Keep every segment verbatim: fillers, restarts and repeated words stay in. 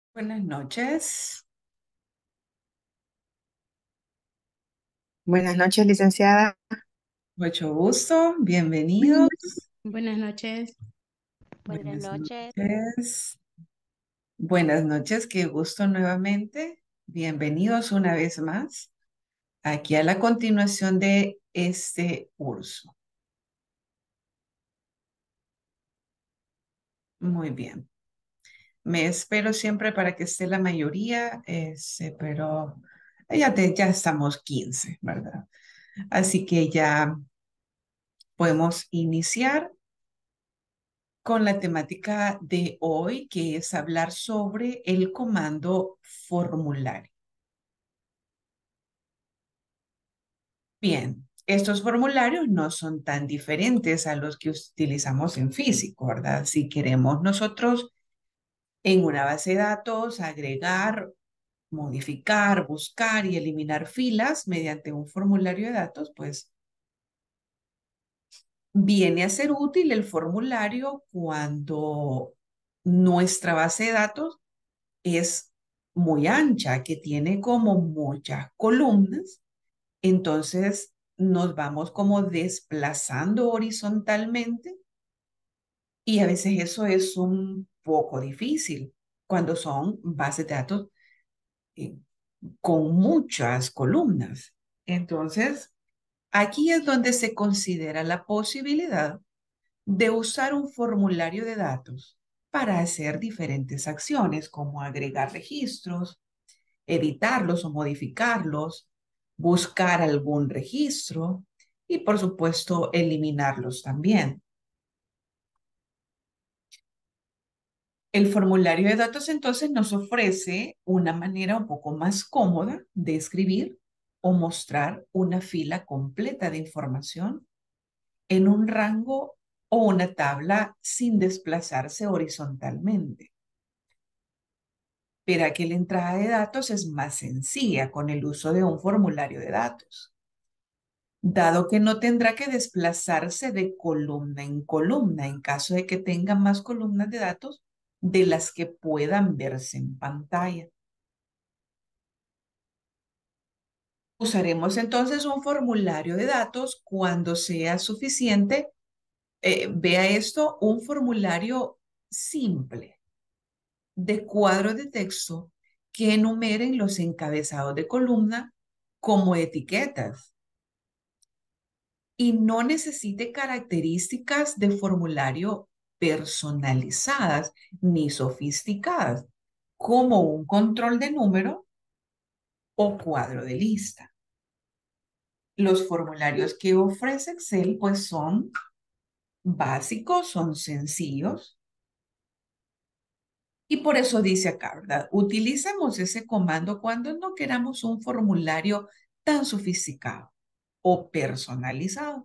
Buenas noches, Buenas noches, licenciada. mucho gusto, Buenas bienvenidos. noches. Buenas noches. Buenas Buenas noches. noches, buenas noches, qué gusto nuevamente. Bienvenidos una vez más aquí a la continuación de este curso. Muy bien, me espero siempre para que esté la mayoría, este, pero ya, te- ya estamos quince, ¿verdad? Así que ya podemos iniciar con la temática de hoy, que es hablar sobre el comando formulario. Bien, estos formularios no son tan diferentes a los que utilizamos en físico, ¿verdad? Si queremos nosotros en una base de datos agregar, modificar, buscar y eliminar filas mediante un formulario de datos, pues viene a ser útil el formulario cuando nuestra base de datos es muy ancha, que tiene como muchas columnas, entonces nos vamos como desplazando horizontalmente y a veces eso es un poco difícil cuando son bases de datos eh, con muchas columnas. Entonces, aquí es donde se considera la posibilidad de usar un formulario de datos para hacer diferentes acciones como agregar registros, editarlos o modificarlos, buscar algún registro y, por supuesto, eliminarlos también. El formulario de datos entonces nos ofrece una manera un poco más cómoda de escribir o mostrar una fila completa de información en un rango o una tabla sin desplazarse horizontalmente. Verá que la entrada de datos es más sencilla con el uso de un formulario de datos, dado que no tendrá que desplazarse de columna en columna en caso de que tenga más columnas de datos de las que puedan verse en pantalla. Usaremos entonces un formulario de datos cuando sea suficiente. Eh, vea esto, un formulario simple de cuadros de texto que enumeren los encabezados de columna como etiquetas y no necesite características de formulario personalizadas ni sofisticadas, como un control de número o cuadro de lista. Los formularios que ofrece Excel pues son básicos, son sencillos y por eso dice acá, ¿verdad? Utilicemos ese comando cuando no queramos un formulario tan sofisticado o personalizado.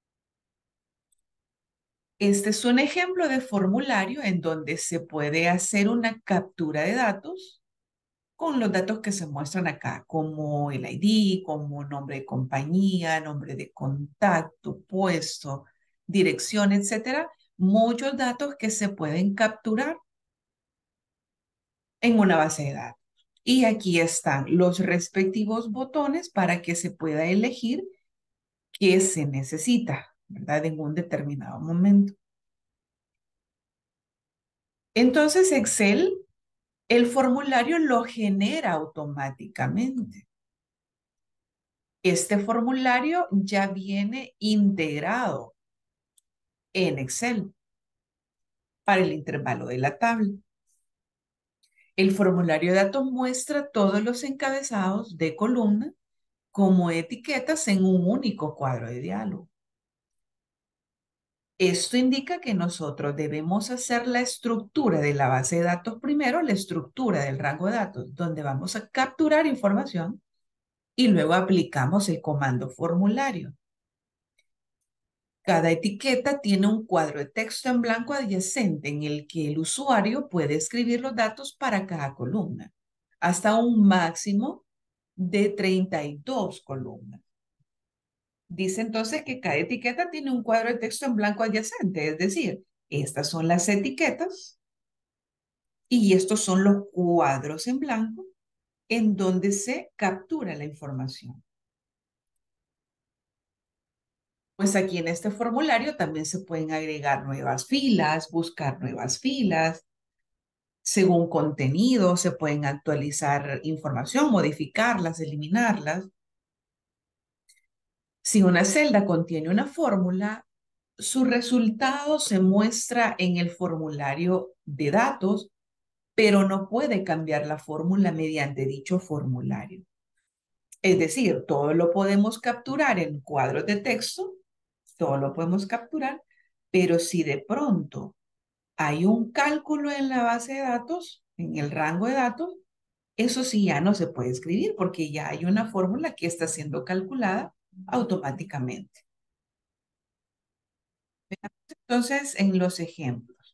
Este es un ejemplo de formulario en donde se puede hacer una captura de datos con los datos que se muestran acá, como el I D, como nombre de compañía, nombre de contacto, puesto, dirección, etcétera. Muchos datos que se pueden capturar en una base de datos. Y aquí están los respectivos botones para que se pueda elegir qué se necesita, ¿verdad? En un determinado momento. Entonces, Excel, el formulario lo genera automáticamente. Este formulario ya viene integrado en Excel para el intervalo de la tabla. El formulario de datos muestra todos los encabezados de columna como etiquetas en un único cuadro de diálogo. Esto indica que nosotros debemos hacer la estructura de la base de datos primero, la estructura del rango de datos, donde vamos a capturar información y luego aplicamos el comando formulario. Cada etiqueta tiene un cuadro de texto en blanco adyacente en el que el usuario puede escribir los datos para cada columna, hasta un máximo de treinta y dos columnas. Dice entonces que cada etiqueta tiene un cuadro de texto en blanco adyacente, es decir, estas son las etiquetas Y estos son los cuadros en blanco en donde se captura la información. Pues aquí en este formulario también se pueden agregar nuevas filas, buscar nuevas filas. Según contenido, se pueden actualizar información, modificarlas, eliminarlas. Si una celda contiene una fórmula, su resultado se muestra en el formulario de datos, pero no puede cambiar la fórmula mediante dicho formulario. Es decir, todo lo podemos capturar en cuadros de texto, todo lo podemos capturar, pero si de pronto hay un cálculo en la base de datos, en el rango de datos, eso sí ya no se puede escribir porque ya hay una fórmula que está siendo calculada automáticamente. Entonces, en los ejemplos,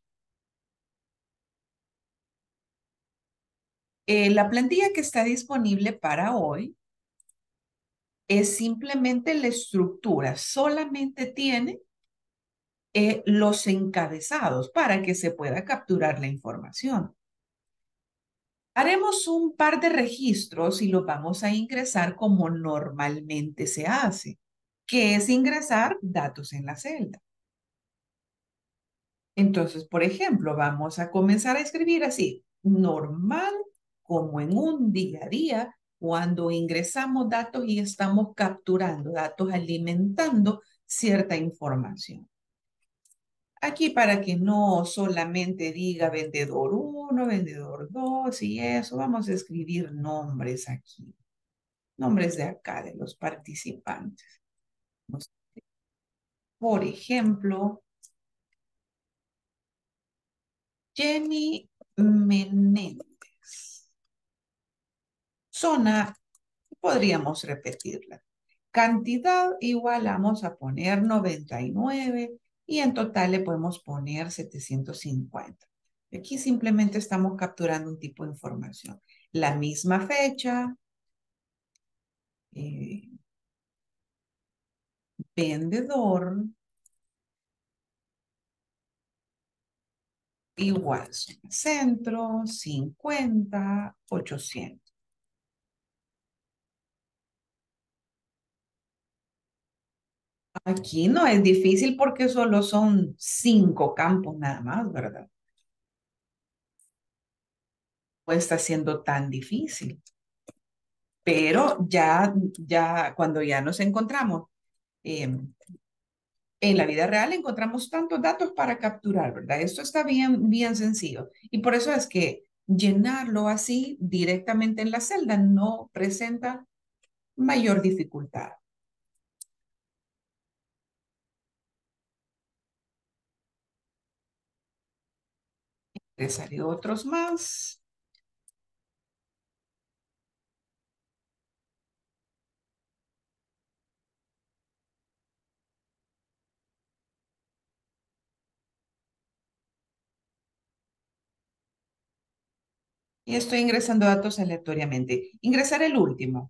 eh, la plantilla que está disponible para hoy es simplemente la estructura, solamente tiene eh, los encabezados para que se pueda capturar la información. Haremos un par de registros y los vamos a ingresar como normalmente se hace, que es ingresar datos en la celda. Entonces, por ejemplo, vamos a comenzar a escribir así, normal, como en un día a día, cuando ingresamos datos y estamos capturando datos, alimentando cierta información. Aquí para que no solamente diga vendedor uno, vendedor dos y eso, vamos a escribir nombres aquí, nombres de acá, de los participantes. Por ejemplo, Jenny Menéndez. Zona, podríamos repetirla. Cantidad igual vamos a poner noventa y nueve y en total le podemos poner setecientos cincuenta. Aquí simplemente estamos capturando un tipo de información. La misma fecha, eh, vendedor, igual zona centro, cincuenta, ochocientos. Aquí no es difícil porque solo son cinco campos nada más, ¿verdad? No está siendo tan difícil. Pero ya, ya cuando ya nos encontramos eh, en la vida real, encontramos tantos datos para capturar, ¿verdad? Esto está bien, bien sencillo. Y por eso es que llenarlo así directamente en la celda no presenta mayor dificultad. Ingresaré otros más. Y estoy ingresando datos aleatoriamente. Ingresar el último.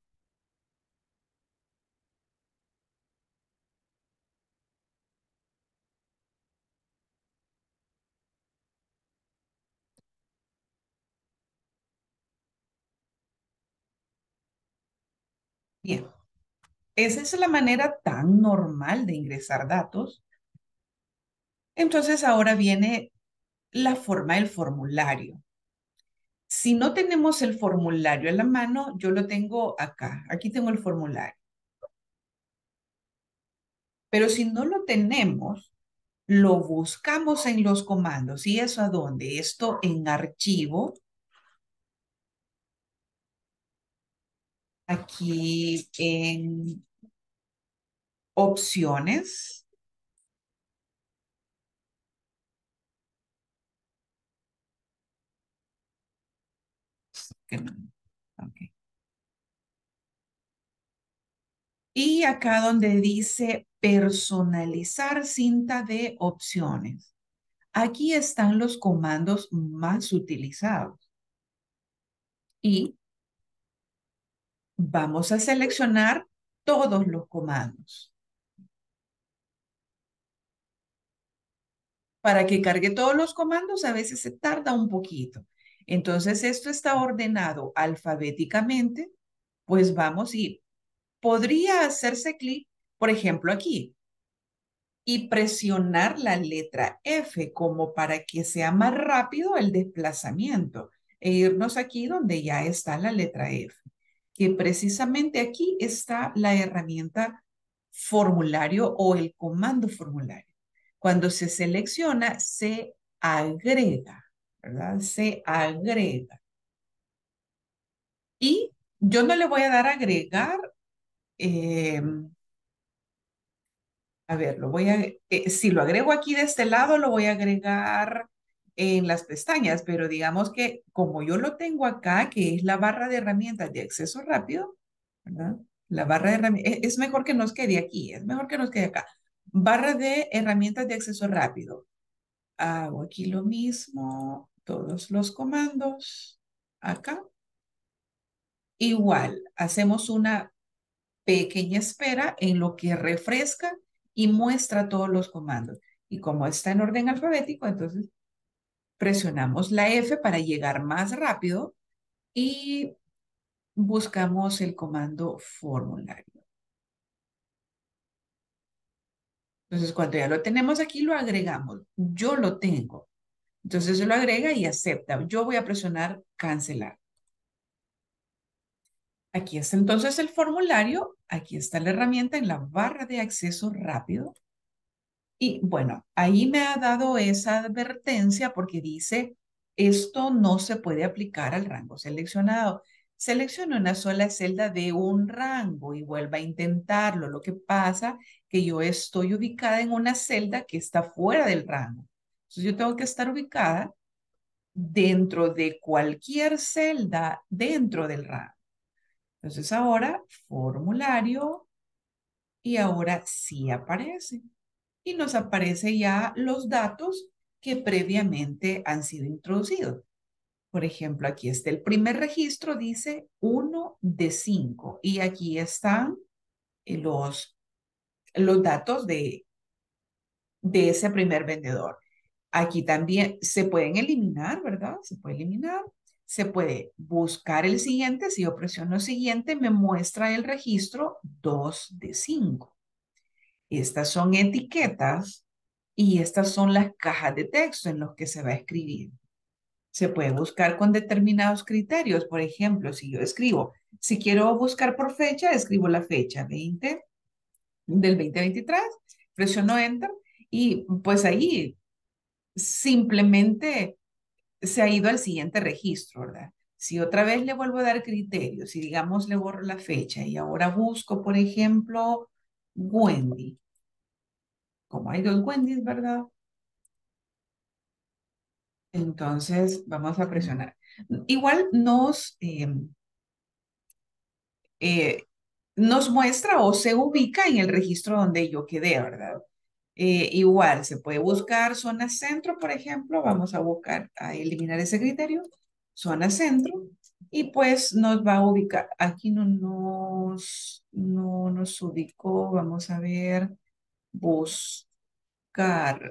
Bien. Esa es la manera tan normal de ingresar datos. Entonces ahora viene la forma del formulario. Si no tenemos el formulario en la mano, yo lo tengo acá. Aquí tengo el formulario. Pero si no lo tenemos, lo buscamos en los comandos. ¿Y eso a dónde? Esto en archivo. Aquí en opciones. Que no- ok. Y acá donde dice personalizar cinta de opciones. Aquí están los comandos más utilizados. Y vamos a seleccionar todos los comandos. Para que cargue todos los comandos, a veces se tarda un poquito. Entonces, esto está ordenado alfabéticamente, pues vamos y podría hacerse clic, por ejemplo, aquí y presionar la letra F como para que sea más rápido el desplazamiento e irnos aquí donde ya está la letra F, que precisamente aquí está la herramienta formulario o el comando formulario. Cuando se selecciona, se agrega, ¿verdad? Se agrega. Y yo no le voy a dar a agregar, eh, a ver, lo voy a, eh, si lo agrego aquí de este lado, lo voy a agregar en las pestañas, pero digamos que como yo lo tengo acá, que es la barra de herramientas de acceso rápido, ¿verdad? La barra de herramientas, es, es mejor que nos quede aquí, es mejor que nos quede acá. Barra de herramientas de acceso rápido. Hago aquí lo mismo, todos los comandos, acá. Igual, hacemos una pequeña espera en lo que refresca y muestra todos los comandos. Y como está en orden alfabético, entonces presionamos la F para llegar más rápido y buscamos el comando formulario. Entonces, cuando ya lo tenemos aquí, lo agregamos. Yo lo tengo. Entonces, se lo agrega y acepta. Yo voy a presionar cancelar. Aquí está entonces el formulario. Aquí está la herramienta en la barra de acceso rápido. Y bueno, ahí me ha dado esa advertencia porque dice, esto no se puede aplicar al rango seleccionado. Seleccione una sola celda de un rango y vuelva a intentarlo. Lo que pasa que yo estoy ubicada en una celda que está fuera del rango. Entonces yo tengo que estar ubicada dentro de cualquier celda dentro del rango. Entonces ahora formulario y ahora sí aparece y nos aparece ya los datos que previamente han sido introducidos. Por ejemplo, aquí está el primer registro, dice uno de cinco y aquí están los, los datos de, de ese primer vendedor. Aquí también se pueden eliminar, ¿verdad? Se puede eliminar. Se puede buscar el siguiente. Si yo presiono siguiente, me muestra el registro dos de cinco. Estas son etiquetas y estas son las cajas de texto en los que se va a escribir. Se puede buscar con determinados criterios. Por ejemplo, si yo escribo, si quiero buscar por fecha, escribo la fecha veinte del dos mil veintitrés, presiono Enter y pues ahí simplemente se ha ido al siguiente registro, ¿verdad? Si otra vez le vuelvo a dar criterios, si digamos le borro la fecha y ahora busco, por ejemplo, Wendy. Como hay dos Wendy's, ¿verdad? Entonces, vamos a presionar. Igual nos, eh, eh, nos muestra o se ubica en el registro donde yo quedé, ¿verdad? Eh, igual, se puede buscar zona centro, por ejemplo. Vamos a buscar, a eliminar ese criterio. Zona centro. Y pues nos va a ubicar. Aquí no nos, no nos ubicó. Vamos a ver. Buscar.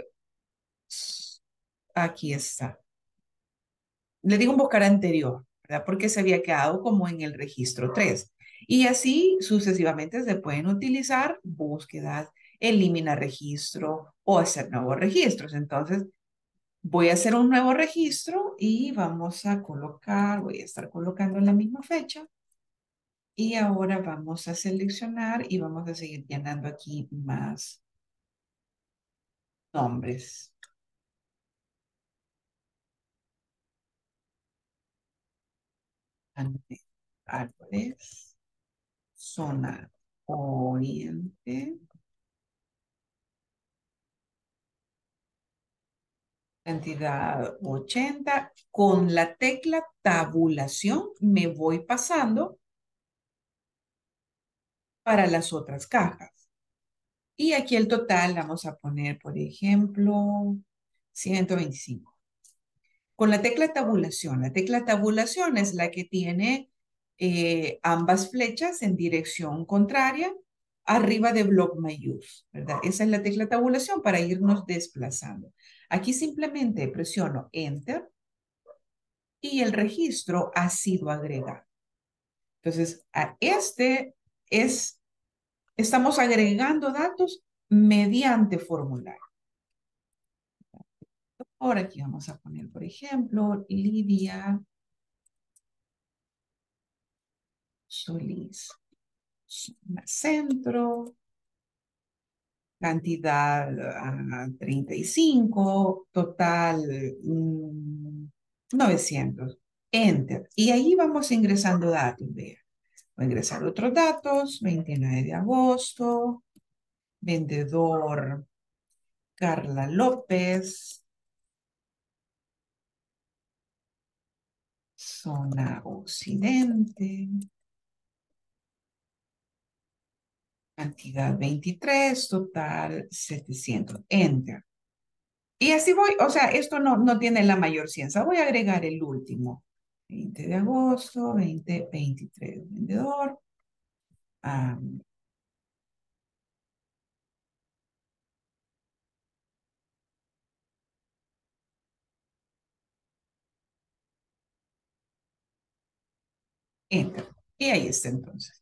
Aquí está. Le digo un buscar anterior, ¿verdad? Porque se había quedado como en el registro tres. Y así sucesivamente se pueden utilizar búsquedas, eliminar registro o hacer nuevos registros. Entonces, voy a hacer un nuevo registro y vamos a colocar, voy a estar colocando la misma fecha. Y ahora vamos a seleccionar y vamos a seguir llenando aquí más nombres. Árboles, zona oriente. Cantidad ochenta. Con la tecla tabulación me voy pasando para las otras cajas. Y aquí el total vamos a poner, por ejemplo, ciento veinticinco. Con la tecla tabulación, la tecla tabulación es la que tiene eh, ambas flechas en dirección contraria arriba de Block My Use, ¿verdad? Esa es la tecla tabulación para irnos desplazando. Aquí simplemente presiono Enter y el registro ha sido agregado. Entonces, a este es, estamos agregando datos mediante formulario. Ahora aquí vamos a poner, por ejemplo, Lidia Solís, zona centro, cantidad ah, treinta y cinco, total mm, novecientos. Enter. Y ahí vamos ingresando datos, vean. Voy a ingresar otros datos, veintinueve de agosto, vendedor Carla López, zona occidente, cantidad veintitrés, total setecientos. Enter. Y así voy, o sea, esto no, no tiene la mayor ciencia. Voy a agregar el último. veinte de agosto, veinte veintitrés, vendedor. ah, Enter. Y ahí está entonces.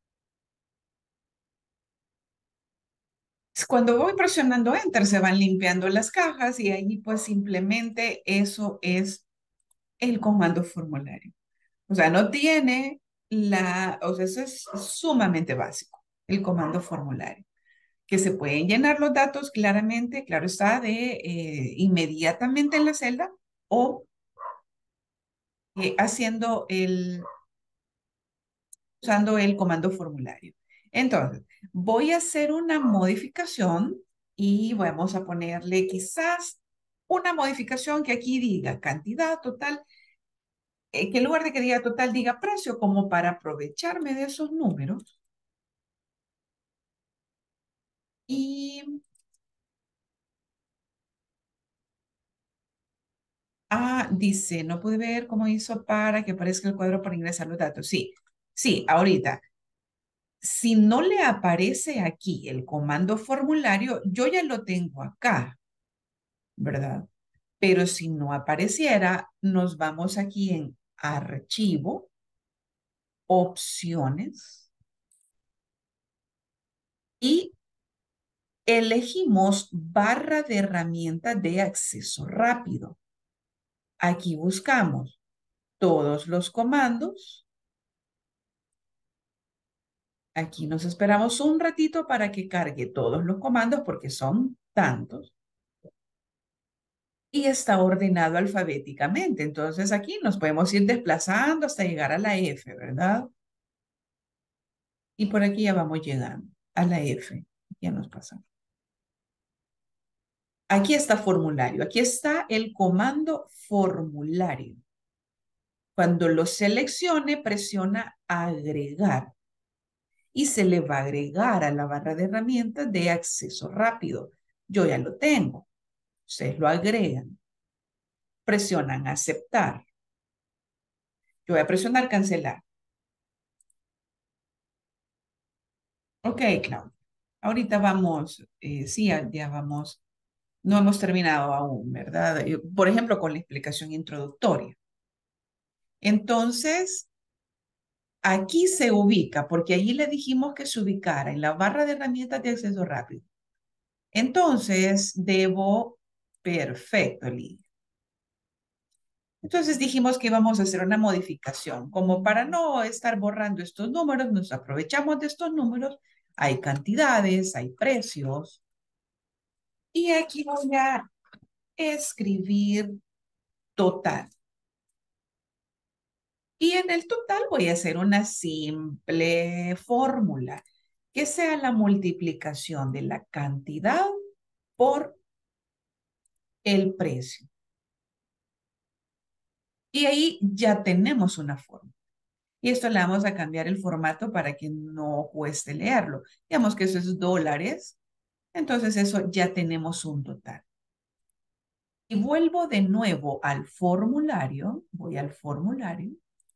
Cuando voy presionando Enter, se van limpiando las cajas y ahí pues simplemente eso es el comando formulario. O sea, no tiene la, o sea, eso es sumamente básico, el comando formulario, que se pueden llenar los datos claramente, claro está, de eh, inmediatamente en la celda o eh, haciendo el, usando el comando formulario. Entonces, voy a hacer una modificación y vamos a ponerle quizás una modificación que aquí diga cantidad total, eh, que en lugar de que diga total diga precio, como para aprovecharme de esos números. Y, ah, dice, no pude ver cómo hizo para que aparezca el cuadro para ingresar los datos. Sí, sí, ahorita. Si no le aparece aquí el comando formulario, yo ya lo tengo acá, ¿verdad? Pero si no apareciera, nos vamos aquí en archivo, opciones y elegimos barra de herramientas de acceso rápido. Aquí buscamos todos los comandos. Aquí nos esperamos un ratito para que cargue todos los comandos porque son tantos. Y está ordenado alfabéticamente. Entonces aquí nos podemos ir desplazando hasta llegar a la F, ¿verdad? Y por aquí ya vamos llegando a la F. Ya nos pasamos. Aquí está formulario. Aquí está el comando formulario. Cuando lo seleccione, presiona agregar y se le va a agregar a la barra de herramientas de acceso rápido. Yo ya lo tengo. Ustedes lo agregan. Presionan aceptar. Yo voy a presionar cancelar. Ok, Claudia. Ahorita vamos, eh, sí, ya, ya vamos, no hemos terminado aún, ¿verdad? Eh, Por ejemplo, con la explicación introductoria. Entonces, aquí se ubica, porque allí le dijimos que se ubicara en la barra de herramientas de acceso rápido. Entonces, debo, perfecto, Lidia. Entonces dijimos que íbamos a hacer una modificación, como para no estar borrando estos números, nos aprovechamos de estos números, hay cantidades, hay precios, y aquí voy a escribir total. Y en el total voy a hacer una simple fórmula, que sea la multiplicación de la cantidad por el precio. Y ahí ya tenemos una fórmula. Y esto le vamos a cambiar el formato para que no cueste leerlo. Digamos que eso es dólares. Entonces eso ya tenemos un total. Y vuelvo de nuevo al formulario. Voy al formulario.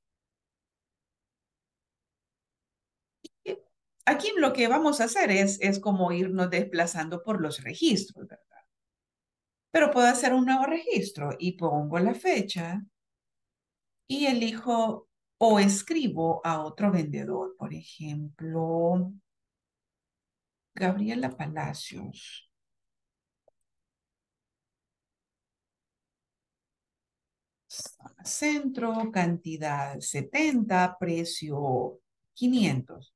Y aquí lo que vamos a hacer es, es como irnos desplazando por los registros, ¿verdad? Pero puedo hacer un nuevo registro y pongo la fecha y elijo o escribo a otro vendedor. Por ejemplo, Gabriela Palacios. Centro, cantidad setenta, precio quinientos.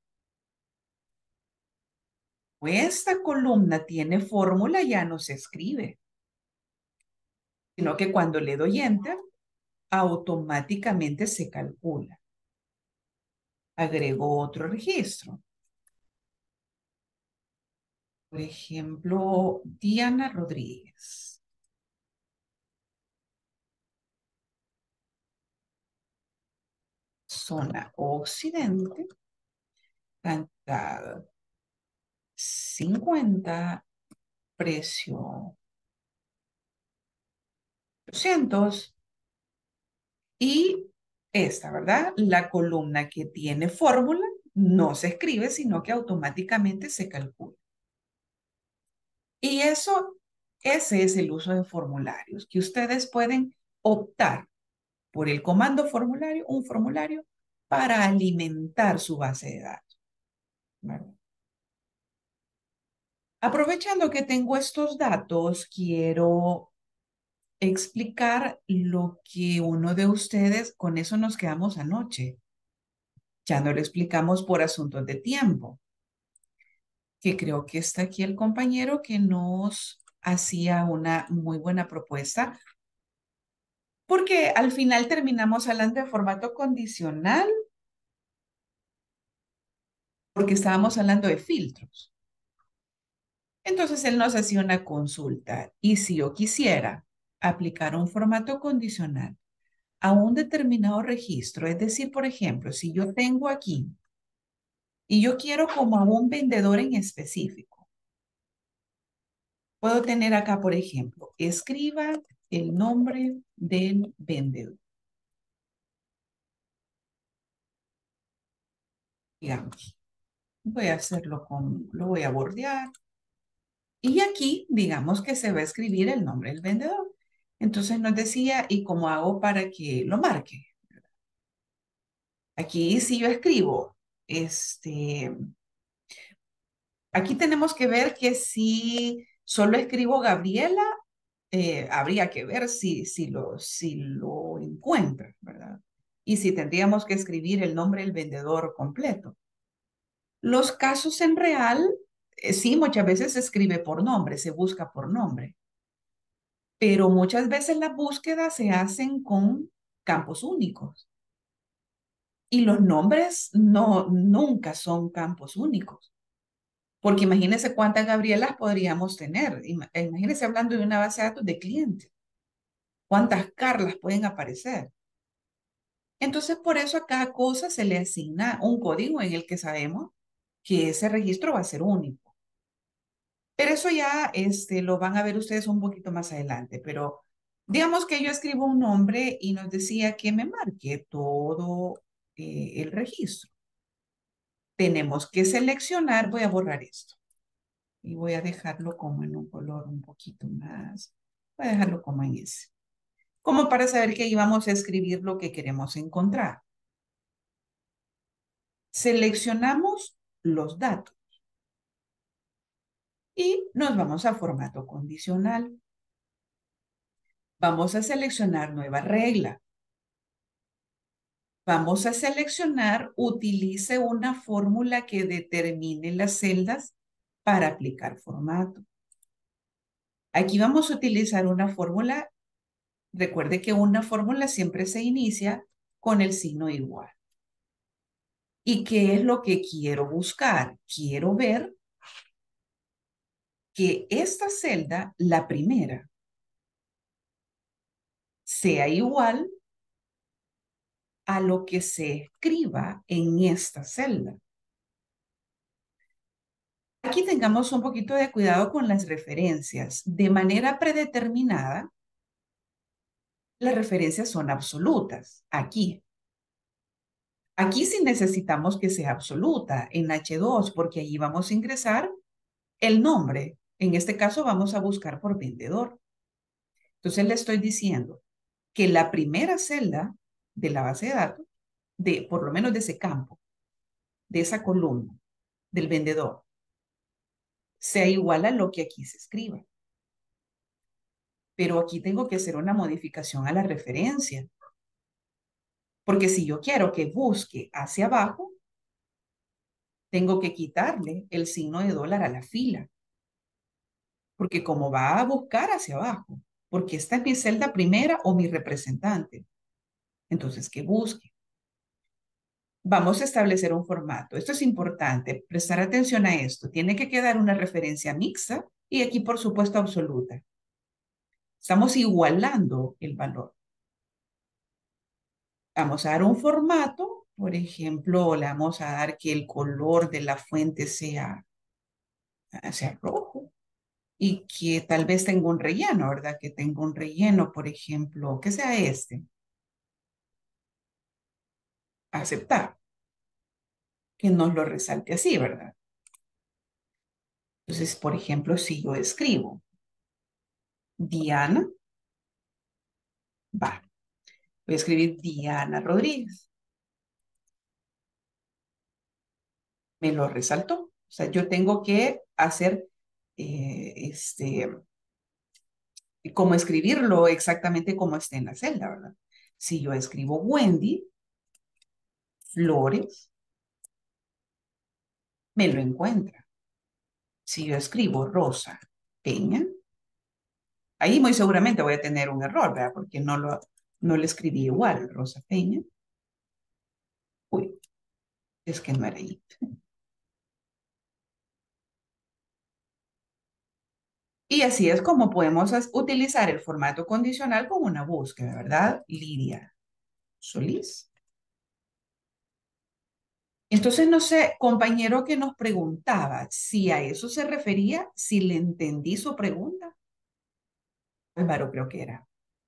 Pues esta columna tiene fórmula, ya no se escribe, sino que cuando le doy enter, automáticamente se calcula. Agrego otro registro. Por ejemplo, Diana Rodríguez. Zona occidente, cantidad cincuenta, precio doscientos. Y esta, ¿verdad? La columna que tiene fórmula no se escribe, sino que automáticamente se calcula. Y eso, ese es el uso de formularios, que ustedes pueden optar por el comando formulario, un formulario, para alimentar su base de datos, ¿verdad? Aprovechando que tengo estos datos, quiero explicar lo que uno de ustedes, con eso nos quedamos anoche. Ya no lo explicamos por asuntos de tiempo, que creo que está aquí el compañero que nos hacía una muy buena propuesta, porque al final terminamos hablando de formato condicional, porque estábamos hablando de filtros. Entonces él nos hacía una consulta y si yo quisiera aplicar un formato condicional a un determinado registro, es decir, por ejemplo, si yo tengo aquí y yo quiero como a un vendedor en específico, puedo tener acá, por ejemplo, escriba el nombre del vendedor. Digamos, voy a hacerlo con, lo voy a bordear. Y aquí, digamos que se va a escribir el nombre del vendedor. Entonces nos decía, ¿y cómo hago para que lo marque? Aquí si yo escribo, este, aquí tenemos que ver que si solo escribo Gabriela, eh, habría que ver si, si, lo, si lo encuentra, ¿verdad? Y si tendríamos que escribir el nombre del vendedor completo. Los casos en real, eh, sí, muchas veces se escribe por nombre, se busca por nombre, pero muchas veces las búsquedas se hacen con campos únicos. Y los nombres no, nunca son campos únicos. Porque imagínense cuántas Gabrielas podríamos tener. Ima- Imagínense hablando de una base de datos de clientes. ¿Cuántas Carlas pueden aparecer? Entonces, por eso a cada cosa se le asigna un código en el que sabemos que ese registro va a ser único. Pero eso ya este, lo van a ver ustedes un poquito más adelante. Pero digamos que yo escribo un nombre y nos decía que me marque todo eh, el registro. Tenemos que seleccionar, voy a borrar esto y voy a dejarlo como en un color un poquito más. Voy a dejarlo como en ese. Como para saber que íbamos a escribir lo que queremos encontrar. Seleccionamos los datos y nos vamos a formato condicional. Vamos a seleccionar nueva regla. Vamos a seleccionar, utilice una fórmula que determine las celdas para aplicar formato. Aquí vamos a utilizar una fórmula. Recuerde que una fórmula siempre se inicia con el signo igual. ¿Y qué es lo que quiero buscar? Quiero ver que esta celda, la primera, sea igual a lo que se escriba en esta celda. Aquí tengamos un poquito de cuidado con las referencias. De manera predeterminada, las referencias son absolutas. Aquí. Aquí sí necesitamos que sea absoluta en H dos, porque allí vamos a ingresar el nombre. En este caso vamos a buscar por vendedor. Entonces le estoy diciendo que la primera celda de la base de datos, de por lo menos de ese campo, de esa columna del vendedor, sea igual a lo que aquí se escriba. Pero aquí tengo que hacer una modificación a la referencia. Porque si yo quiero que busque hacia abajo, tengo que quitarle el signo de dólar a la fila. Porque como va a buscar hacia abajo, porque esta es mi celda primera o mi representante. Entonces, que busque. Vamos a establecer un formato. Esto es importante, prestar atención a esto. Tiene que quedar una referencia mixta y aquí, por supuesto, absoluta. Estamos igualando el valor. Vamos a dar un formato, por ejemplo, le vamos a dar que el color de la fuente sea, sea rojo y que tal vez tenga un relleno, ¿verdad? Que tenga un relleno, por ejemplo, que sea este. Aceptar, que nos lo resalte así, ¿verdad? Entonces, por ejemplo, si yo escribo Diana, va, voy a escribir Diana Rodríguez. Me lo resaltó. O sea, yo tengo que hacer, eh, este, como escribirlo exactamente como esté en la celda, ¿verdad? Si yo escribo Wendy Flores, me lo encuentra. Si yo escribo Rosa Peña, ahí muy seguramente voy a tener un error, ¿verdad? Porque no lo, no lo escribí igual, Rosa Peña. Uy, es que no era ahí. Y así es como podemos utilizar el formato condicional con una búsqueda, ¿verdad? Lidia Solís. Entonces, no sé, compañero que nos preguntaba si a eso se refería, si le entendí su pregunta. Álvaro creo que era.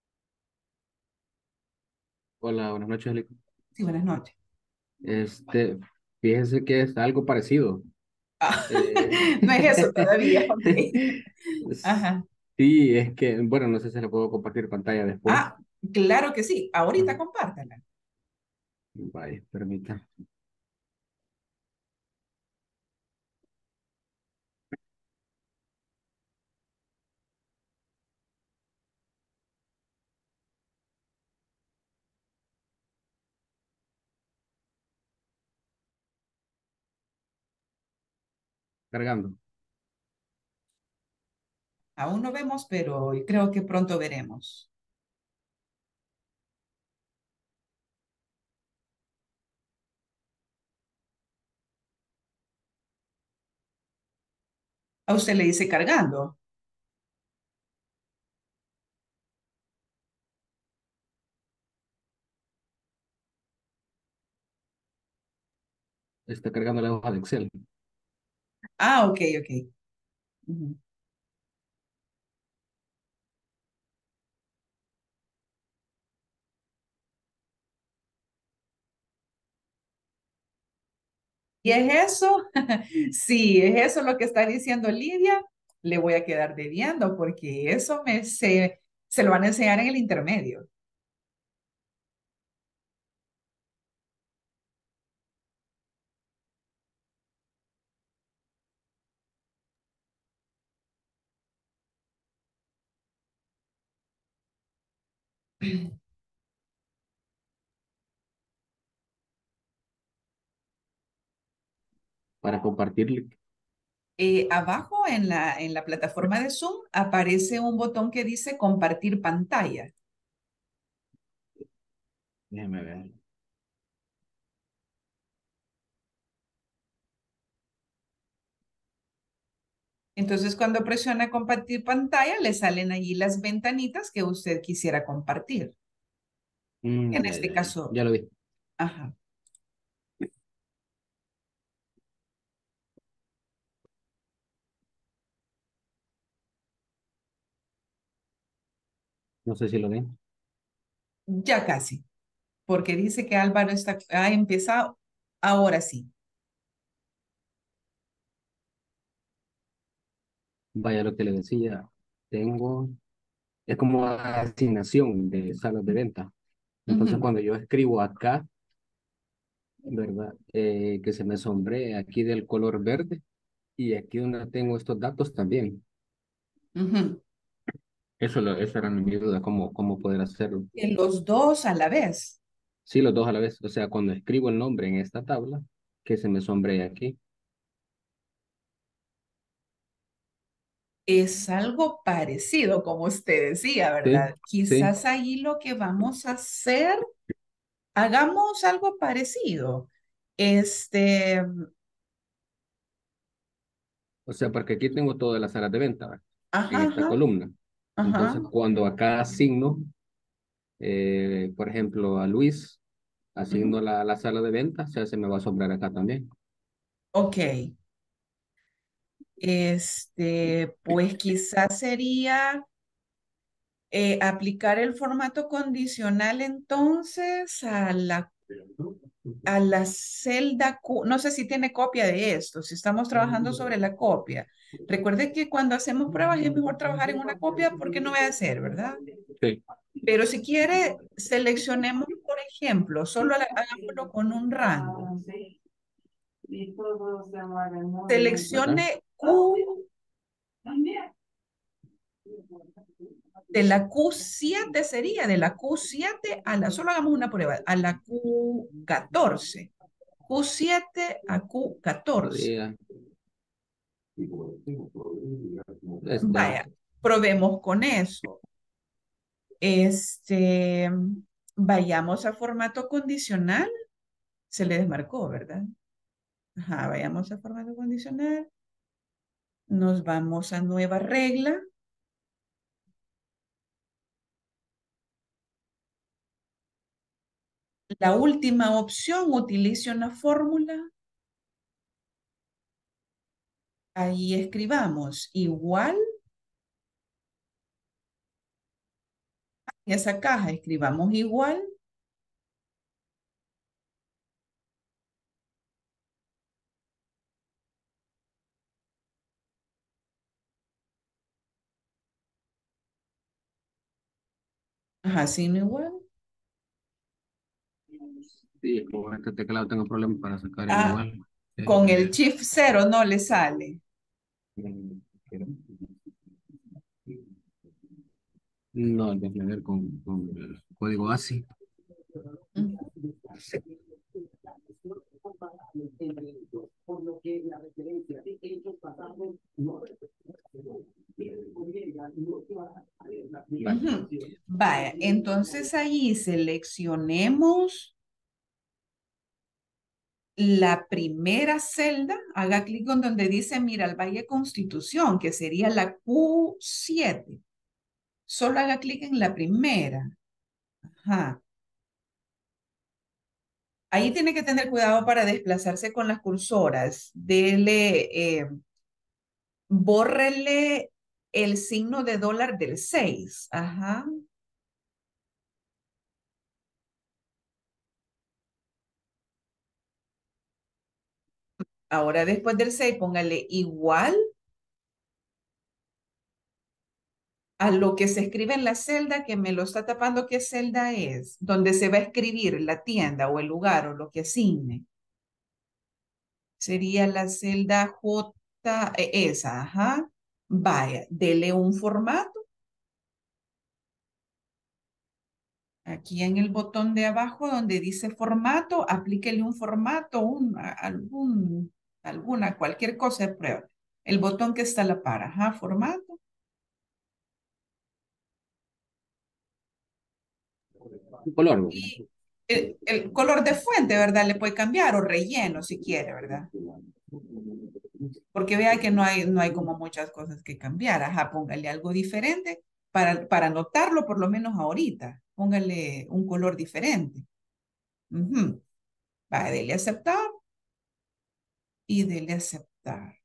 Hola, buenas noches, Eli. Sí, buenas noches. Este, fíjese que es algo parecido. Ah, Eh, no es eso todavía, ok. es- Ajá. sí, es que, bueno, no sé si le puedo compartir pantalla después. Ah, claro que sí. Ahorita Ujú. compártala. Vaya, permita. Cargando. Aún no vemos, pero creo que pronto veremos. A usted le dice cargando. Está cargando la hoja de Excel. Ah, ok, ok. Ujú. ¿Y es eso? Sí, es eso lo que está diciendo Lidia. Le voy a quedar debiendo porque eso me se, se lo van a enseñar en el intermedio. Para compartirle. Eh, abajo en la, en la plataforma de Zoom aparece un botón que dice compartir pantalla. Déjeme ver. Entonces, cuando presiona compartir pantalla, le salen allí las ventanitas que usted quisiera compartir. En Mm, ya, este ya, ya. caso, Ya lo vi. ajá. No sé si lo ven. Ya casi, porque dice que Álvaro está, ha empezado. Ahora sí. Vaya lo que le decía. Tengo es como asignación de salas de venta. Entonces, Ujú. cuando yo escribo acá, ¿verdad? Eh, que se me sombree aquí del color verde y aquí donde tengo estos datos también. Ujú. Eso, lo, esa era mi duda, cómo, cómo poder hacerlo. Que los dos a la vez. Sí, los dos a la vez. O sea, cuando escribo el nombre en esta tabla, que se me sombree aquí. Es algo parecido, como usted decía, Sí, ¿verdad? sí. Quizás ahí lo que vamos a hacer, hagamos algo parecido. Este, O sea, porque aquí tengo todas las salas de venta, ¿verdad? En ajá, esta ajá, columna. ajá, Entonces, cuando acá asigno, eh, por ejemplo, a Luis, ujú. asigno la, la sala de venta, o sea, se me va a sobrar acá también. Ok. Este, pues quizás sería eh, aplicar el formato condicional entonces a la, a la celda Q. No sé si tiene copia de esto, si estamos trabajando sobre la copia. Recuerde que cuando hacemos pruebas es mejor trabajar en una copia porque no va a hacer, ¿verdad? Sí. Pero si quiere, seleccionemos, por ejemplo, solo la- hagámoslo con un rango. ¿Verdad? Seleccione Q de la q siete sería de la q siete a la, solo hagamos una prueba, a la q catorce. q siete a q catorce. Podría. Está. Vaya, probemos con eso. Este, vayamos a formato condicional. Se le desmarcó, ¿verdad? Ajá, vayamos a formato condicional. Nos vamos a nueva regla. La última opción, utilice una fórmula. Ahí escribamos igual. En esa caja escribamos igual. Ajá, signo igual. Sí, con este teclado tengo problemas para sacar el Ah, igual. con el Eh, shift cero no le sale. no, déjame ver con, con el código ASCII. Ujú. Vale. Ujú. Vaya, entonces ahí seleccionemos la primera celda, haga clic en donde dice Mira el Valle Constitución, que sería la q siete. Solo haga clic en la primera. Ajá. Ahí tiene que tener cuidado para desplazarse con las cursoras. Dele, eh, bórrele el signo de dólar del seis. Ajá. Ahora después del seis, póngale igual a lo que se escribe en la celda que me lo está tapando. ¿Qué celda es? Donde se va a escribir la tienda o el lugar o lo que asigne. Sería la celda J, eh, esa, ajá. Vaya, dele un formato. Aquí en el botón de abajo donde dice formato, aplíquele un formato, un, a- algún, alguna, cualquier cosa de prueba. El botón que está a la par, ajá, formato. Un color. Y el, el color de fuente, ¿verdad? Le puede cambiar o relleno si quiere, ¿verdad? Porque vea que no hay, no hay como muchas cosas que cambiar. Ajá, póngale algo diferente para, para notarlo, por lo menos ahorita. Póngale un color diferente. Ujú. Va, dele aceptar y dele aceptar.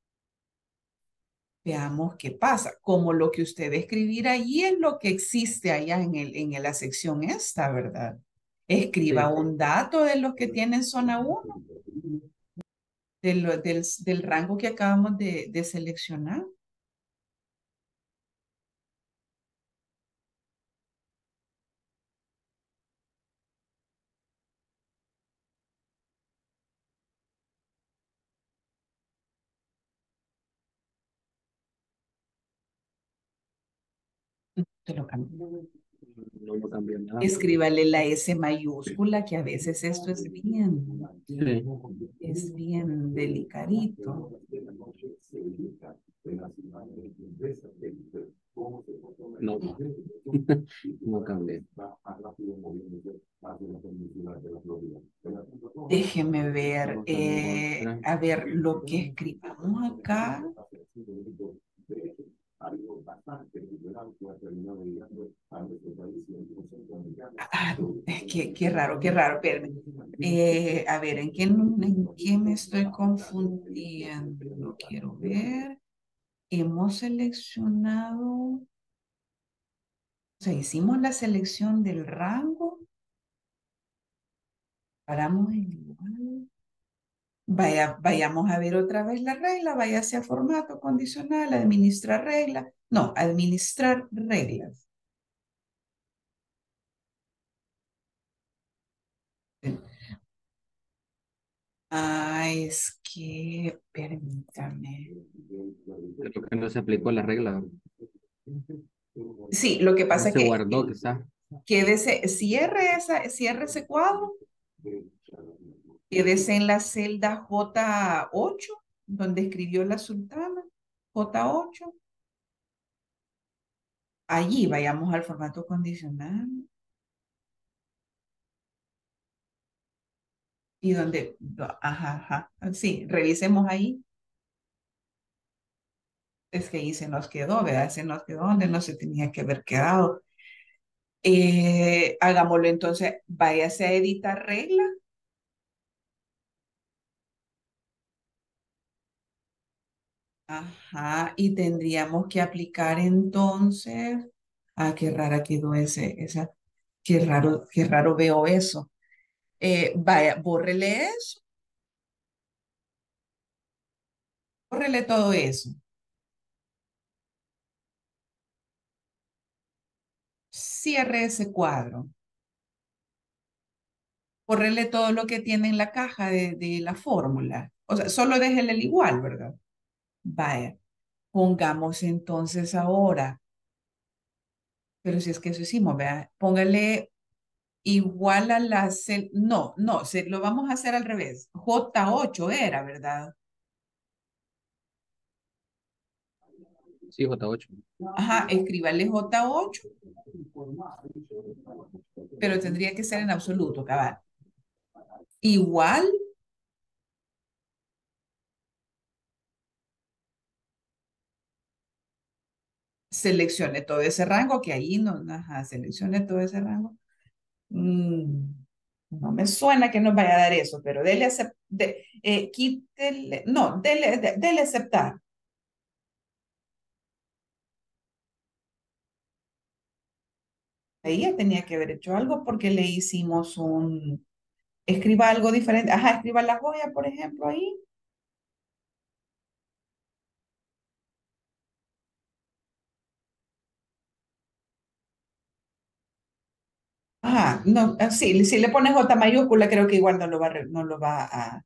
Veamos qué pasa. Como lo que usted escribirá allí es lo que existe allá en, el, en la sección esta, ¿verdad? Escriba Sí. un dato de los que tienen zona uno, de lo- del, del rango que acabamos de, de seleccionar. Te lo cambio. No lo cambié nada. Escríbale la S mayúscula, que a veces esto es bien, Sí. es bien delicadito. No, no cambié. Déjeme ver, Vamos a eh, mostrar. a ver lo que escribamos acá. Ah, qué, qué raro, qué raro, espérame. Eh, a ver, ¿en qué, ¿en qué me estoy confundiendo? Quiero ver. Hemos seleccionado, o sea, hicimos la selección del rango. Paramos en igual. Vaya, vayamos a ver otra vez la regla, vaya hacia formato condicional, administrar reglas. No, administrar reglas. Ah, es que, permítame. Creo que no se aplicó la regla. Sí, lo que No pasa es se que guardó, quizás. quédese, cierre, esa, cierre ese cuadro, quédese en la celda J ocho, donde escribió la sultana, J ocho. Allí vayamos al formato condicional y donde, ajá, ajá, sí, revisemos ahí. Es que ahí se nos quedó, ¿verdad? Se nos quedó donde no se tenía que haber quedado. Eh, hagámoslo entonces, váyase a editar regla. Ajá, y tendríamos que aplicar entonces. Ah, qué rara quedó ese, esa, qué raro, qué raro veo eso. Eh, vaya, bórrele eso, bórrele todo eso. Cierre ese cuadro. Bórrele todo lo que tiene en la caja de, de la fórmula. O sea, solo déjele el igual, ¿verdad? Vaya, pongamos entonces ahora, pero si es que eso hicimos, vea, póngale igual a la cel, no, no, se, lo vamos a hacer al revés. J ocho era, ¿verdad? Sí, J ocho. Ajá, escríbale J ocho, pero tendría que ser en absoluto, cabal. Igual, seleccione todo ese rango, que ahí no, ajá, seleccione todo ese rango. Mm, no me suena que nos vaya a dar eso, pero dele, acep- de, eh, quítele, no, dele, de- dele aceptar. Ahí ya tenía que haber hecho algo porque le hicimos un, escriba algo diferente. Ajá, escriba la joya, por ejemplo, ahí. Ajá, no, ah, sí, si le pones J mayúscula, creo que igual no lo va, a re- no lo va a,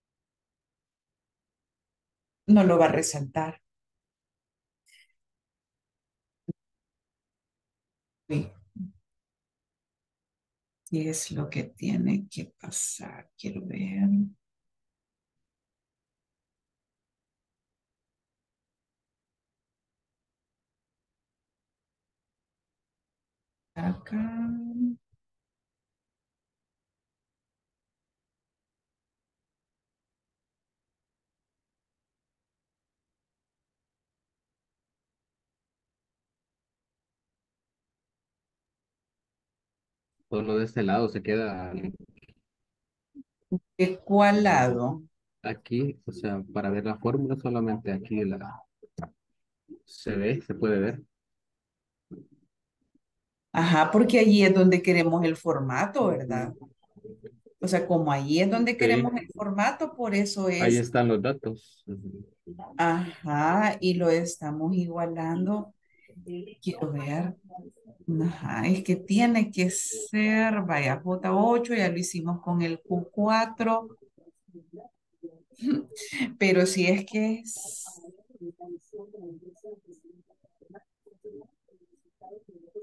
no lo va a resaltar. Uy, ¿qué es lo que tiene que pasar? Quiero ver. Acá. Solo de este lado se queda ¿De cuál lado? aquí, o sea, para ver la fórmula solamente aquí la se ve, se puede ver. Ajá, porque allí es donde queremos el formato, ¿verdad? O sea, como allí es donde queremos el Sí, formato, por eso ahí es, están los datos. ajá, y lo estamos igualando. Quiero ver. Ajá, es que tiene que ser, vaya, J ocho, ya lo hicimos con el Q cuatro, pero si es que es,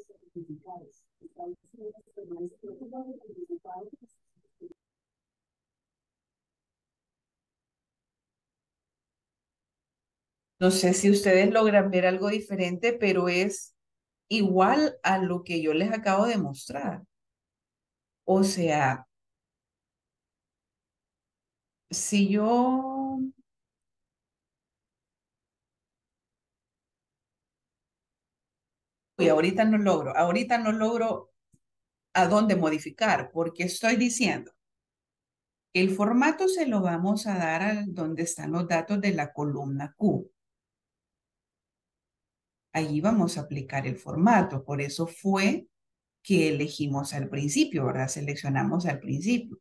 No sé si ustedes logran ver algo diferente, pero es igual a lo que yo les acabo de mostrar. O sea, si yo, y ahorita no logro, ahorita no logro a dónde modificar, porque estoy diciendo, el formato se lo vamos a dar a donde están los datos de la columna Q. Allí vamos a aplicar el formato, por eso fue que elegimos al principio, ¿verdad? Seleccionamos al principio.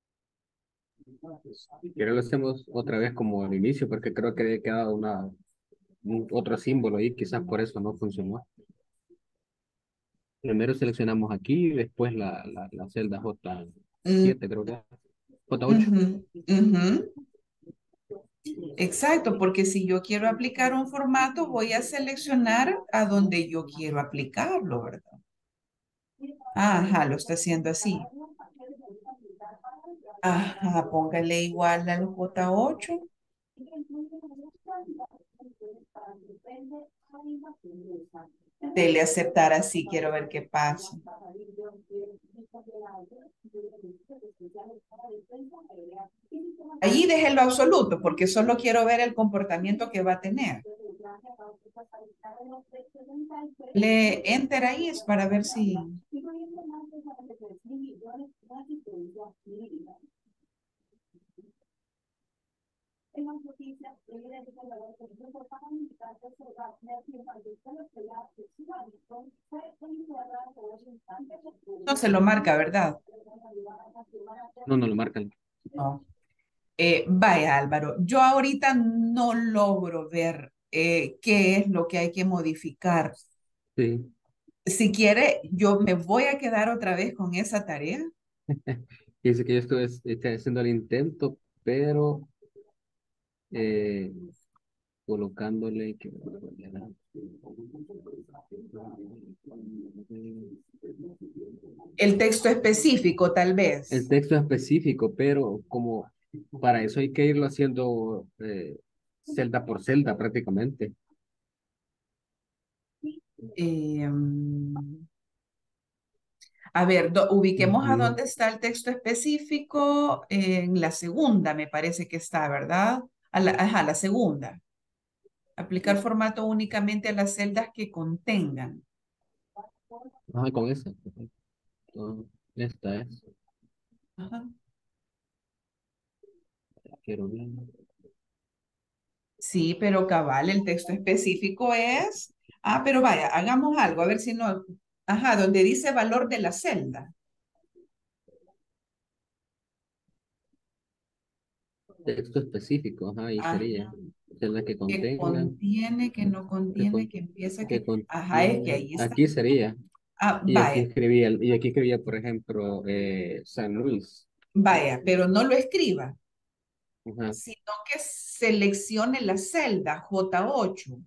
Quiero lo hacemos otra vez como al inicio, porque creo que había quedado una, un- otro símbolo ahí, quizás por eso no funcionó. Primero seleccionamos aquí, después la, la, la celda J Mm, siete creo que es, J ocho. ujú, ujú. Exacto, porque si yo quiero aplicar un formato, voy a seleccionar a donde yo quiero aplicarlo, ¿verdad? Ajá, lo está haciendo así. Ajá, póngale igual al J ocho. Dele aceptar así, quiero ver qué pasa. Allí déjelo absoluto, porque solo quiero ver el comportamiento que va a tener. Le enter ahí es para ver si... No se lo marca, ¿verdad? No, no lo marcan. No. Eh, vaya, Álvaro, yo ahorita no logro ver eh, qué es lo que hay que modificar. Sí. Si quiere, yo me voy a quedar otra vez con esa tarea. Dice que yo estuve este, haciendo el intento, pero eh, colocándole que El texto específico, tal el vez. texto específico, pero como para eso hay que irlo haciendo eh, celda por celda prácticamente. Eh, mm, a ver, do- ubiquemos a Ujú. dónde está el texto específico. En la segunda, me parece que está, ¿verdad? A la, ajá, la segunda. Aplicar formato únicamente a las celdas que contengan. Ajá, con esa. Ah, esta es. Ajá. Quiero ver. Sí, pero cabal, el texto específico es, ah, pero vaya, hagamos algo, a ver si no, ajá, donde dice valor de la celda, Texto específico, ajá, ahí ajá, sería. Celda que que contengan, contiene, que no que, contiene, con- que empieza, que que, ajá, es que contiene. ahí está. Aquí sería. Ah, Y aquí vaya, escribía, y aquí escribía, por ejemplo, eh, San Luis. vaya, pero no lo escriba, Ajá. sino que seleccione la celda J ocho.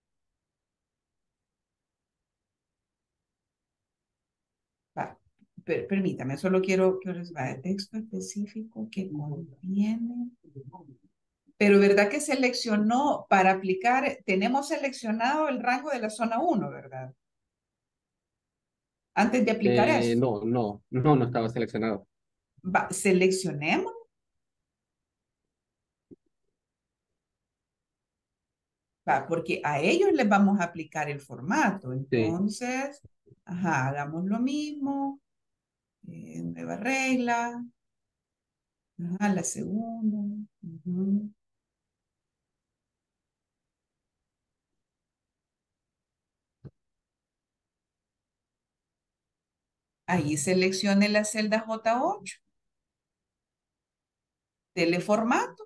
Va, per- permítame, solo quiero que les vaya texto específico que contiene. Pero ¿verdad que seleccionó para aplicar? Tenemos seleccionado el rango de la zona uno, ¿verdad? Antes de aplicar Eh, eso. no, no, no, no estaba seleccionado. Va, seleccionemos, va, porque a ellos les vamos a aplicar el formato. Sí. Entonces, ajá, hagamos lo mismo. Eh, nueva regla. Ajá, la segunda. Ujú. Ahí seleccione la celda J ocho. Dele formato.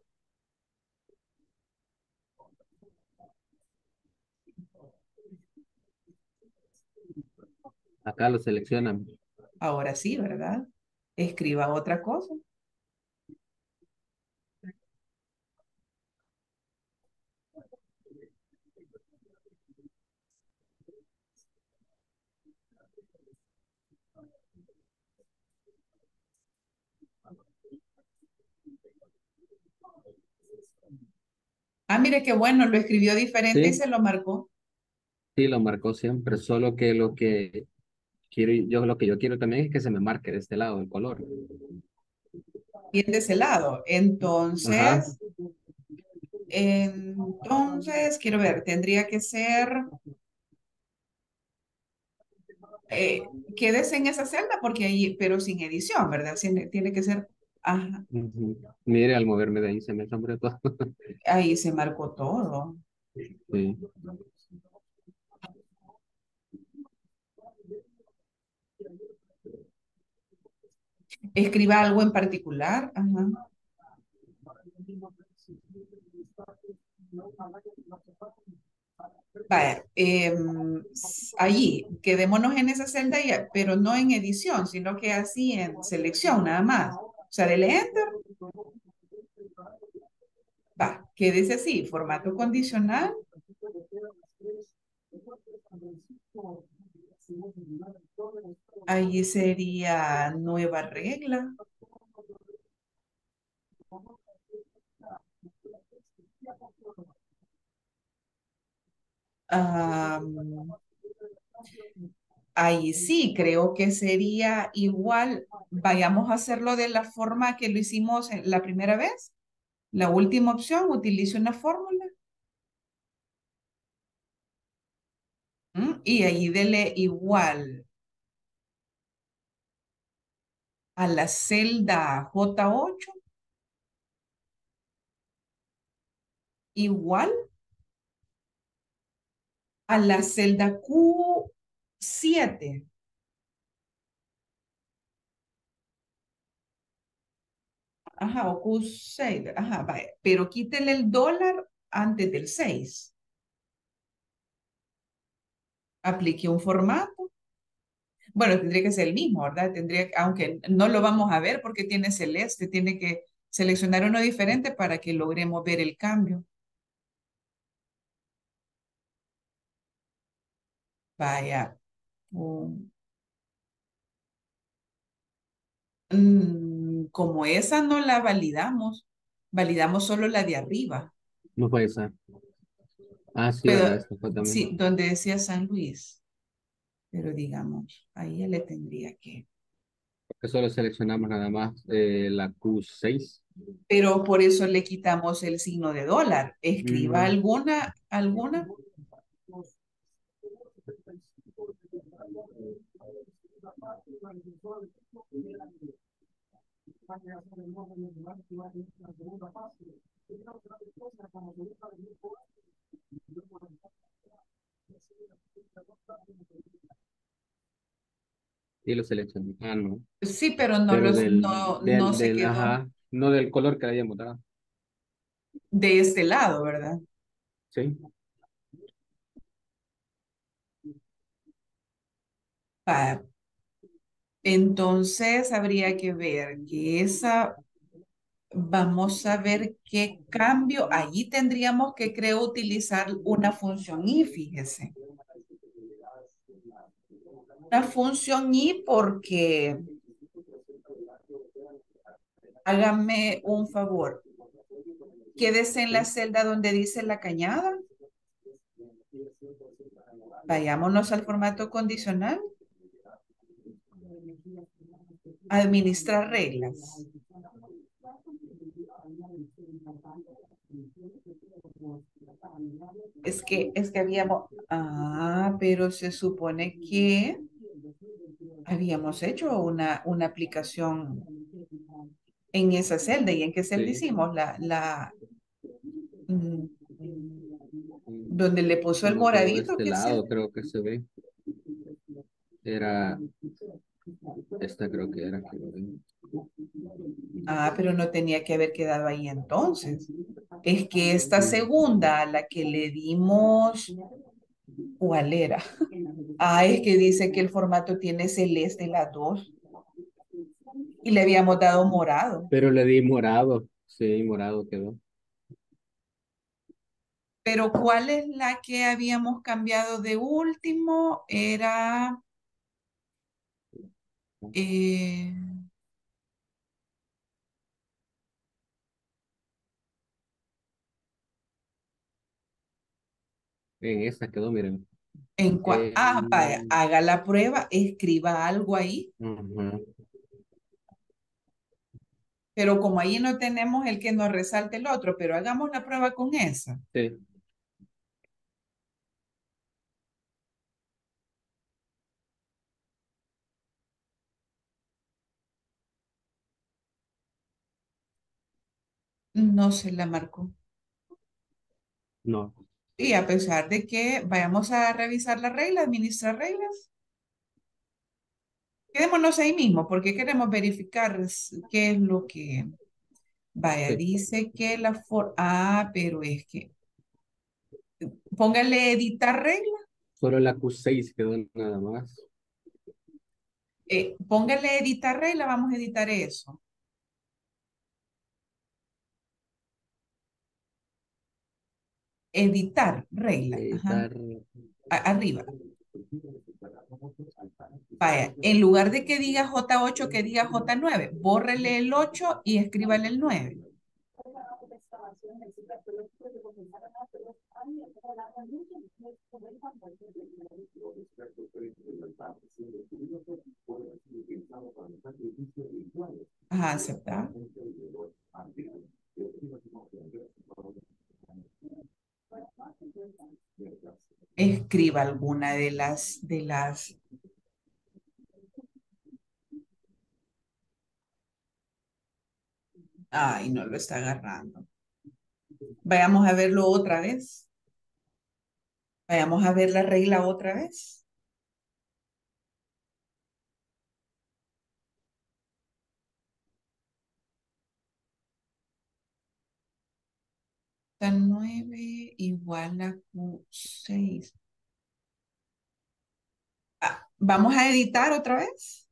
Acá lo seleccionan. Ahora sí, ¿verdad? Escriba otra cosa. Ah, mire qué bueno, lo escribió diferente y Sí, se lo marcó. sí, lo marcó siempre, solo que lo que quiero, yo lo que yo quiero también es que se me marque de este lado el color. Y es de ese lado. Ajá. Entonces, entonces, quiero ver, tendría que ser, eh, quédese en esa celda porque ahí, pero sin edición, ¿verdad? Tiene, tiene que ser, ajá, Ujú. Mire, al moverme de ahí se me asombró todo. ahí se marcó todo. Sí. Escriba algo en particular, ajá. Vaya, em, s- allí, quedémonos en esa celda, ya, pero no en edición, sino que así en selección nada más. O sea, dele enter, va, quédese así, formato condicional, allí sería nueva regla. Am, ahí sí, creo que sería igual, vayamos a hacerlo de la forma que lo hicimos en la primera vez. La última opción, utilice una fórmula. ¿M? Y ahí dele igual a la celda J ocho, igual a la celda Q siete, ajá, o Q seis, ajá, vaya, pero quítele el dólar antes del seis. Aplique un formato. Bueno, tendría que ser el mismo, ¿verdad? Tendría, aunque no lo vamos a ver porque tiene celeste, tiene que seleccionar uno diferente para que logremos ver el cambio. Vaya. um, mm, como esa no la validamos, validamos solo la de arriba. No puede ser. Ah, sí, Pero ¿verdad? Esto fue también. sí, donde decía San Luis, pero digamos, ahí ya le tendría que. Porque solo seleccionamos nada más eh, la q seis. Pero por eso le quitamos el signo de dólar. Escriba Mm, alguna, alguna. y lo seleccioné. Ah, no. Sí, pero no Pero los, del, no, no del, se del, quedó ajá, no del color que le habíamos dado. de este lado, ¿verdad? Sí. Pa- Entonces habría que ver que esa, vamos a ver qué cambio. Allí tendríamos que, creo, utilizar una función y, fíjese. Una función y porque, hágame un favor, quédese en la Sí. celda donde dice la cañada. Vayámonos al formato condicional. Administrar reglas. Es que, es que habíamos, ah, pero se supone que habíamos hecho una, una aplicación en esa celda. ¿Y en qué celda Sí. hicimos? La, la, mm, Mm, donde le puso el como todo de moradito, este ¿qué celda? lado creo que se ve. Era, esta creo que era. Quiero ver. Ah, pero no tenía que haber quedado ahí entonces. Es que esta segunda, a la que le dimos, ¿cuál era? Ah, es que dice que el formato tiene celeste las dos y le habíamos dado morado. Pero le di morado. Sí, morado quedó. Pero ¿cuál es la que habíamos cambiado de último? Era, eh, En esta quedó, miren. En cua- Eh, ah, vaya, haga la prueba, escriba algo ahí, ujú, pero como ahí no tenemos el que nos resalte el otro, pero hagamos la prueba con esa. sí, No se la marcó. no. Y a pesar de que vayamos a revisar la regla, administrar reglas, quedémonos ahí mismo, porque queremos verificar s- qué es lo que, vaya, Sí. dice que la for, ah, pero es que, póngale editar regla, Solo la Q seis quedó nada más. eh, póngale editar regla, vamos a editar eso. Editar regla, ajá, Editar. a- arriba. Vaya, en lugar de que diga J ocho, que diga J nueve, bórrele el ocho y escríbale el nueve. Ajá, aceptar. Escriba alguna de las, de las, ay, no lo está agarrando. Vayamos a verlo otra vez. Vayamos a ver la regla otra vez. Nueve igual a Q seis. Ah, vamos a editar otra vez.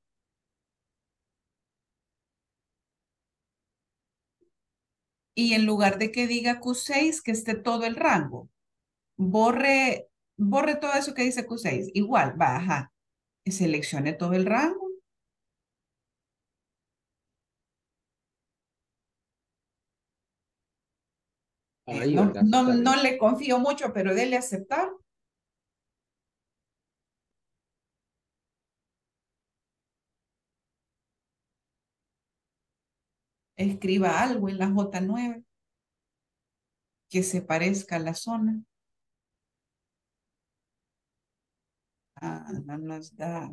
Y en lugar de que diga Q seis, que esté todo el rango. Borre, borre todo eso que dice Q seis. Igual, baja. Seleccione todo el rango. Eh, Ahí, no, ¿verdad? no, Aceptar. no le confío mucho, pero dele aceptar. Escriba algo en la J nueve que se parezca a la zona. Ah, no nos da.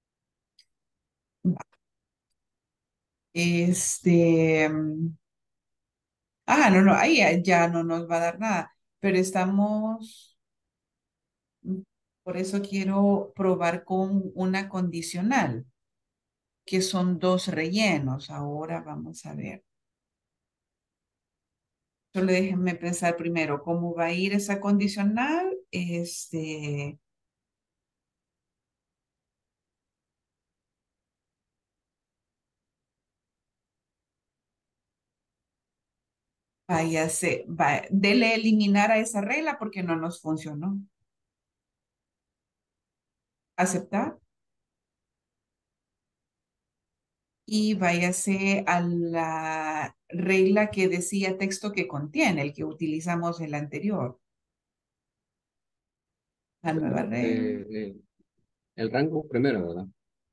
Este, mm, ah, no, no, ahí ya, ya no nos va a dar nada, pero estamos, mm, por eso quiero probar con una condicional, que son dos rellenos. Ahora vamos a ver. Solo déjenme pensar primero cómo va a ir esa condicional. Este, váyase, va, dele eliminar a esa regla porque no nos funcionó. Aceptar. Y váyase a la regla que decía texto que contiene, el que utilizamos el anterior. La nueva regla. Eh, eh, el rango primero, ¿verdad?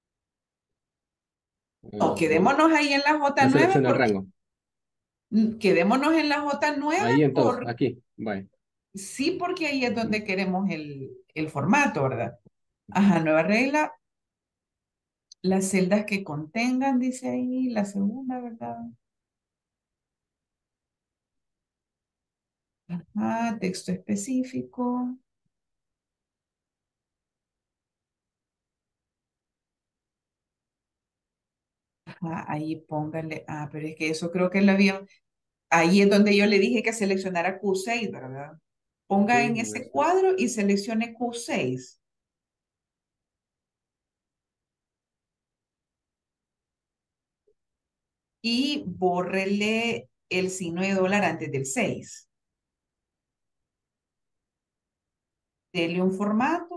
No, Eh, bueno, quedémonos ahí en la J no nueve selecciona el porque rango. mm, quedémonos en la J nueve Ahí entonces, por aquí, vaya. sí, porque ahí es Ujú. donde queremos el, el formato, ¿verdad? Ajá, nueva regla. Las celdas que contengan, dice ahí, la segunda, ¿verdad? Ajá, texto específico. Ajá, ahí póngale. Ah, pero es que eso creo que lo había. Ahí es donde yo le dije que seleccionara Q seis, ¿verdad? Sí, Ponga en en ese esta. cuadro y seleccione Q seis y bórrele el signo de dólar antes del seis. Dele un formato,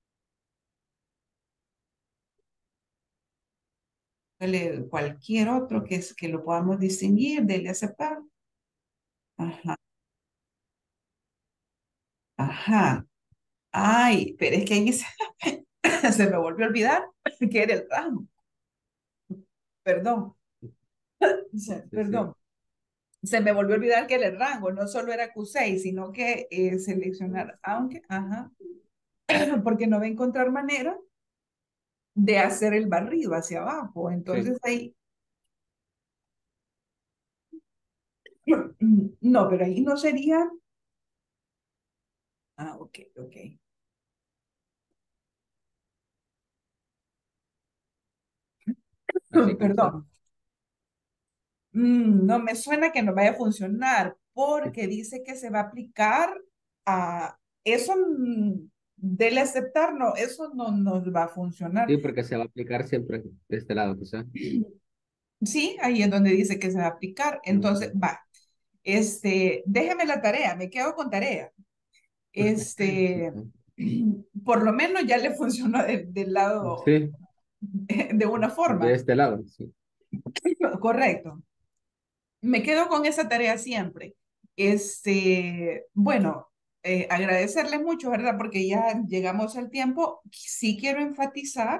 dele cualquier otro que, es, que lo podamos distinguir, dele aceptar. Ajá, ajá. Ay, pero es que en ese- se me volvió a olvidar que era el rango. Perdón, se- Sí, sí. perdón. Se me volvió a olvidar que era el rango, no solo era Q seis, sino que eh, seleccionar, aunque, ajá, porque no va a encontrar manera de hacer el barrido hacia abajo. Sí. Entonces ahí, no, pero ahí no sería, ah, ok, ok. Así como está. Perdón. Mm, no me suena que no vaya a funcionar porque dice que se va a aplicar a eso, mm, del aceptar, no, eso no nos va a funcionar. Sí, porque se va a aplicar siempre de este lado, quizá. Sí, ahí es donde dice que se va a aplicar. Entonces, Ujú. va, este, déjeme la tarea, me quedo con tarea. Este, Ujú. por lo menos ya le funcionó de- del lado Sí, de una de forma. este lado, sí. Correcto. Me quedo con esa tarea siempre. Este, bueno, eh, agradecerle mucho, ¿verdad? Porque ya llegamos al tiempo. Sí quiero enfatizar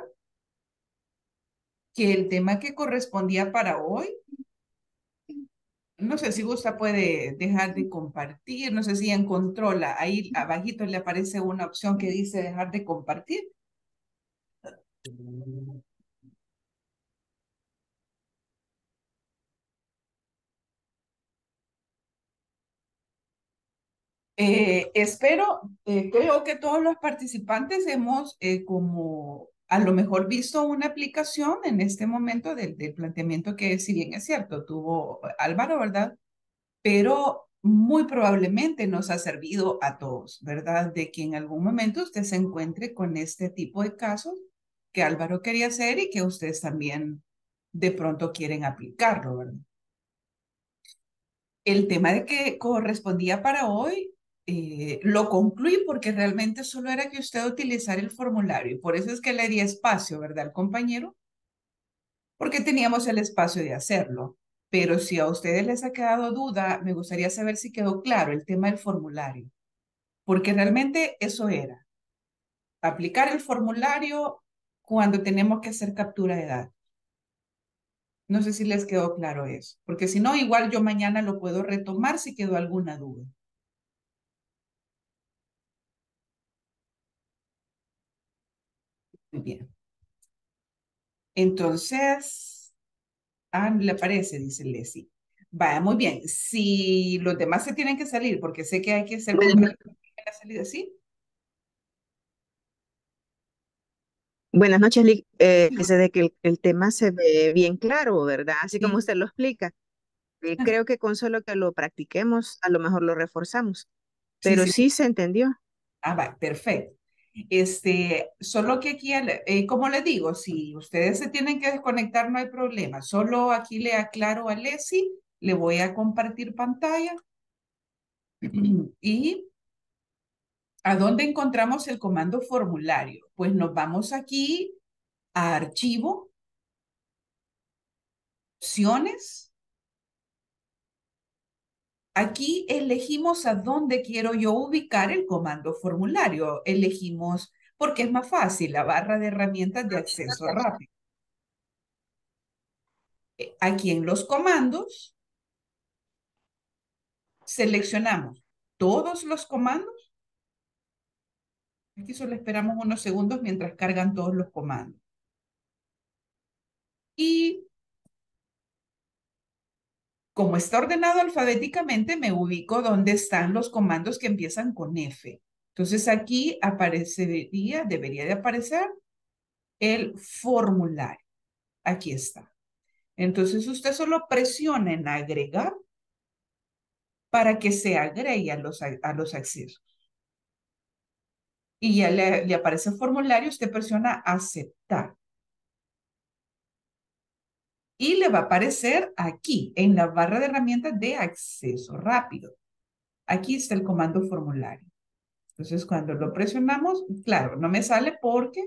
que el tema que correspondía para hoy, no sé si gusta puede dejar de compartir, no sé si encontró la, ahí abajito le aparece una opción que dice dejar de compartir. Eh, espero, eh, creo que todos los participantes hemos eh, como a lo mejor visto una aplicación en este momento del, del planteamiento que si bien es cierto, tuvo Álvaro, ¿verdad? Pero muy probablemente nos ha servido a todos, ¿verdad? De que en algún momento usted se encuentre con este tipo de casos que Álvaro quería hacer y que ustedes también de pronto quieren aplicarlo, ¿verdad? El tema de que correspondía para hoy, eh, lo concluí porque realmente solo era que usted utilizara el formulario. Por eso es que le di espacio, ¿verdad, compañero? Porque teníamos el espacio de hacerlo. Pero si a ustedes les ha quedado duda, me gustaría saber si quedó claro el tema del formulario. Porque realmente eso era, aplicar el formulario cuando tenemos que hacer captura de datos. No sé si les quedó claro eso, porque si no, igual yo mañana lo puedo retomar si quedó alguna duda. Muy bien. Entonces, ah, le parece, dice Leslie. Vaya, muy bien. Si los demás se tienen que salir, porque sé que hay que hacer como una la salida, ¿sí? Buenas noches, Lic. Eh, dice de que el, el tema se ve bien claro, ¿verdad? Así como Sí. usted lo explica. Eh, creo que con solo que lo practiquemos, a lo mejor lo reforzamos, Sí, pero sí, sí sí. se entendió. Ah, va, perfecto. Este, solo que aquí, al- eh, como le digo, si ustedes se tienen que desconectar, no hay problema. Solo aquí le aclaro a Leslie, le voy a compartir pantalla y ¿a dónde encontramos el comando formulario? Pues nos vamos aquí a archivo, opciones. Aquí elegimos a dónde quiero yo ubicar el comando formulario. Elegimos, porque es más fácil, la barra de herramientas de acceso rápido. Eh, Aquí en los comandos seleccionamos todos los comandos. Aquí solo esperamos unos segundos mientras cargan todos los comandos. Y como está ordenado alfabéticamente, me ubico donde están los comandos que empiezan con F. Entonces aquí aparecería, debería de aparecer el formulario. Aquí está. Entonces usted solo presiona en agregar para que se agregue a los, a los accesos. Y ya le, le aparece el formulario, usted presiona aceptar. Y le va a aparecer aquí, en la barra de herramientas de acceso rápido. Aquí está el comando formulario. Entonces, cuando lo presionamos, claro, no me sale porque,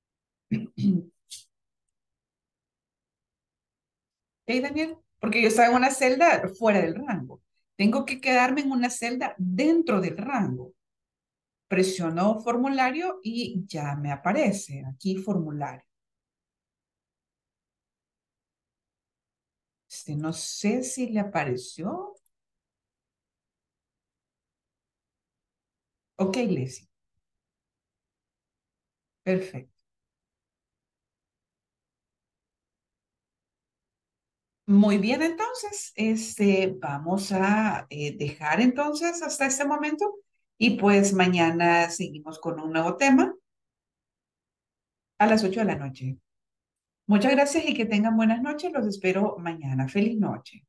¿ok, Daniel? Porque yo estaba en una celda fuera del rango. Tengo que quedarme en una celda dentro del rango. Presiono formulario y ya me aparece aquí formulario. Este, no sé si le apareció. Ok, Leslie. Perfecto. Muy bien, entonces, este, vamos a eh, dejar entonces hasta este momento y pues mañana seguimos con un nuevo tema a las ocho de la noche. Muchas gracias y que tengan buenas noches. Los espero mañana. Feliz noche.